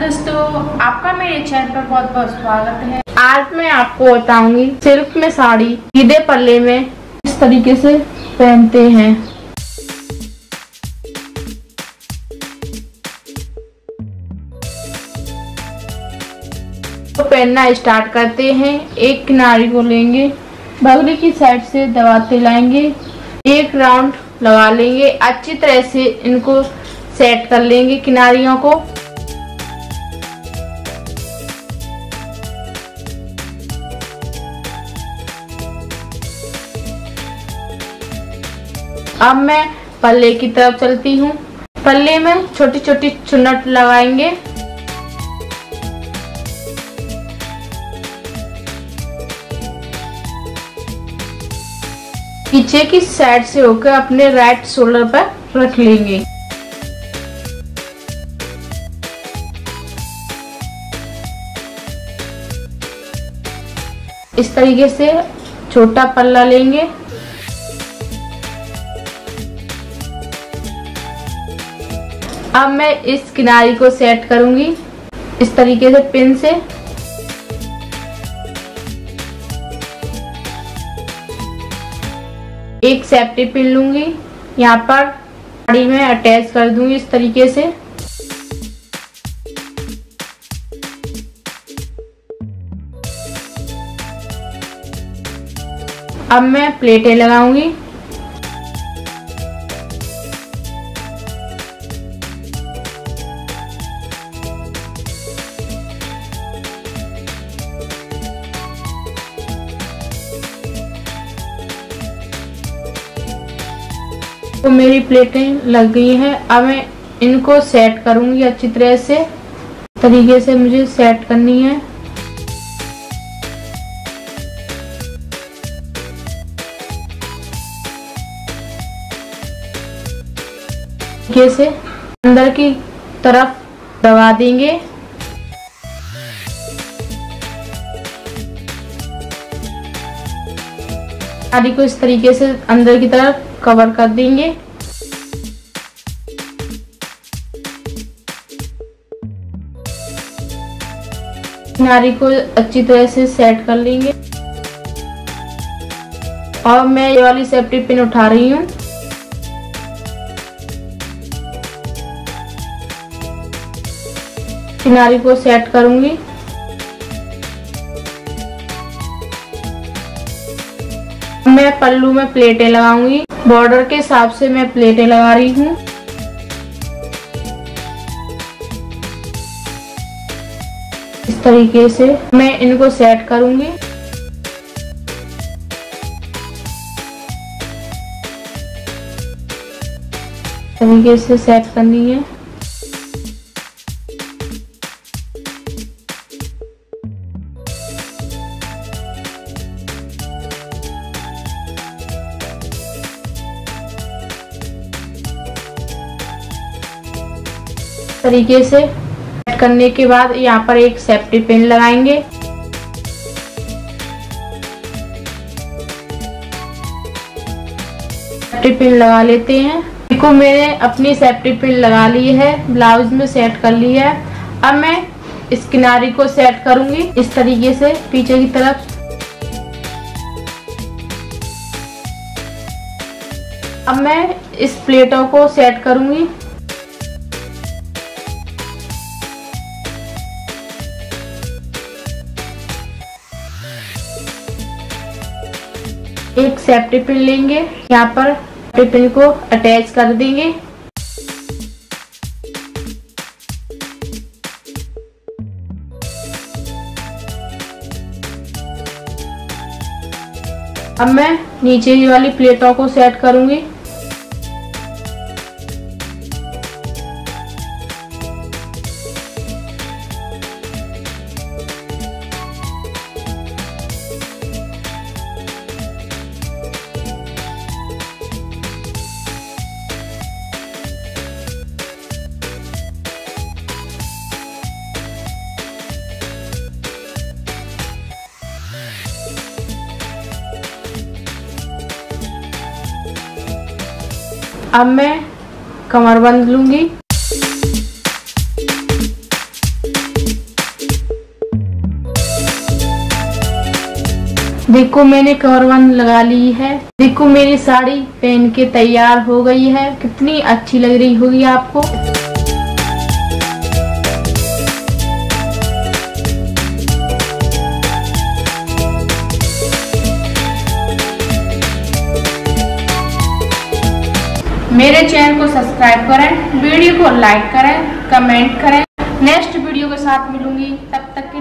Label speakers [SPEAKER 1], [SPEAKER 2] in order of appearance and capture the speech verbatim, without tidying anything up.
[SPEAKER 1] दोस्तों, आपका मेरे चैनल पर बहुत बहुत स्वागत है।
[SPEAKER 2] आज मैं आपको बताऊंगी सिल्क में साड़ी सीधे पल्ले में इस तरीके से पहनते हैं। तो पहनना स्टार्ट करते हैं। एक किनारी को लेंगे, बगली की साइड से दबाते लाएंगे, एक राउंड लगा लेंगे। अच्छी तरह से इनको सेट कर लेंगे किनारियों को। अब मैं पल्ले की तरफ चलती हूँ। पल्ले में छोटी छोटी चुन्नट लगाएंगे। पीछे की साइड से होकर अपने राइट शोल्डर पर रख लेंगे। इस तरीके से छोटा पल्ला लेंगे। अब मैं इस किनारी को सेट करूंगी इस तरीके से पिन से। एक सेफ्टी पिन लूंगी, यहाँ पर साड़ी में अटैच कर दूंगी इस तरीके से। अब मैं प्लेटें लगाऊंगी। तो मेरी प्लेटें लग गई हैं। अब मैं इनको सेट करूंगी अच्छी तरह से। तरीके से मुझे सेट करनी है। तरीके से अंदर की तरफ दबा देंगे। साड़ी को इस तरीके से अंदर की तरफ कवर कर देंगे। किनारी को अच्छी तरह से सेट कर लेंगे। और मैं ये वाली सेफ्टी पिन उठा रही हूँ। किनारी को सेट करूंगी। मैं पल्लू में प्लेटें लगाऊंगी। बॉर्डर के हिसाब से मैं प्लेटें लगा रही हूँ। इस तरीके से मैं इनको सेट करूंगी। तरीके से सेट करनी है। तरीके से सेट करने के बाद यहाँ पर एक सेफ्टी पिन लगाएंगे। सेफ्टी पिन लगा लेते हैं। देखो मैंने अपनी सेफ्टी पिन लगा ली है, ब्लाउज में सेट कर ली है। अब मैं इस किनारी को सेट करूंगी इस तरीके से पीछे की तरफ। अब मैं इस प्लेटों को सेट करूंगी। एक सेफ्टी पिन लेंगे, यहाँ पर सेफ्टी पिन को अटैच कर देंगे। अब मैं नीचे वाली प्लेटों को सेट करूंगी। अब मैं कमर बंद लूंगी। देखो मैंने कवर वन लगा ली है। देखो मेरी साड़ी पहन के तैयार हो गई है, कितनी अच्छी लग रही होगी आपको।
[SPEAKER 1] मेरे चैनल को सब्सक्राइब करें, वीडियो को लाइक करें, कमेंट करें। नेक्स्ट वीडियो के साथ मिलूंगी, तब तक